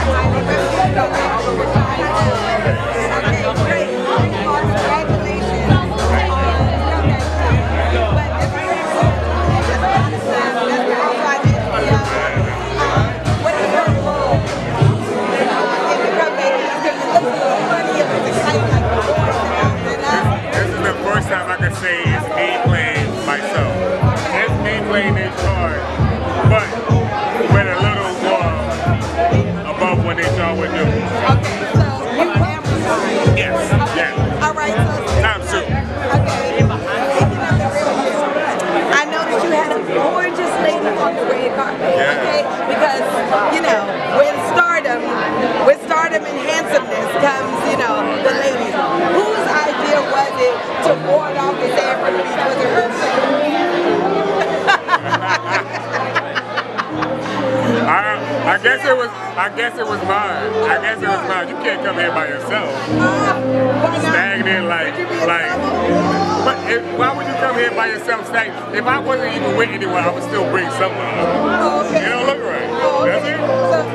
I guess it was mine. I guess it was mine. You can't come here by yourself. Stagnant like. But why would you come here by yourself stagnant? If I wasn't even with anyone, I would still bring someone. It don't look right. Does it?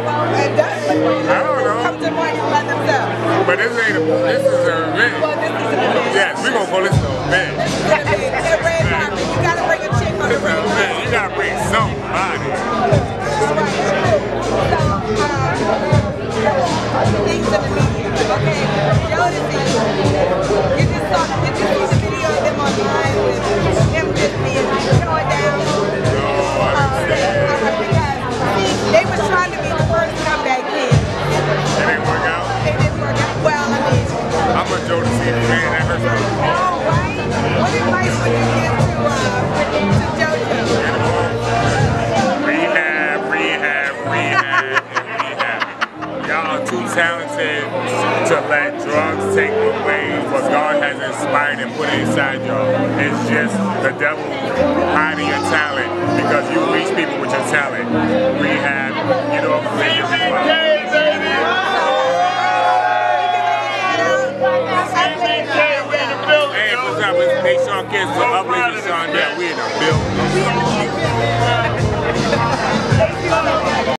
I don't know. Come to parties by themselves. But this is an event. Well, this is an event. Yes, we're gonna call this an event. This is an event. It's a red carpet. You gotta bring a chick on the red carpet. You gotta bring somebody. Things in the media, okay? Jodeci, you just saw the video of them online with him just being torn down. Because they was trying to be the first comeback kid. It didn't work out? It didn't work out. Well, I mean, I'm a Jodeci fan. That hurts me. Oh, right? What advice would you give to JoJo? Rehab. Y'all are too talented to let drugs take away what God has inspired and put inside y'all. It's just the devil hiding your talent because you reach people with your talent. Rehab, get off of it. Hey, what's up? It's Nashawn Kearse for Uplifting Sean. Yeah, we in the building.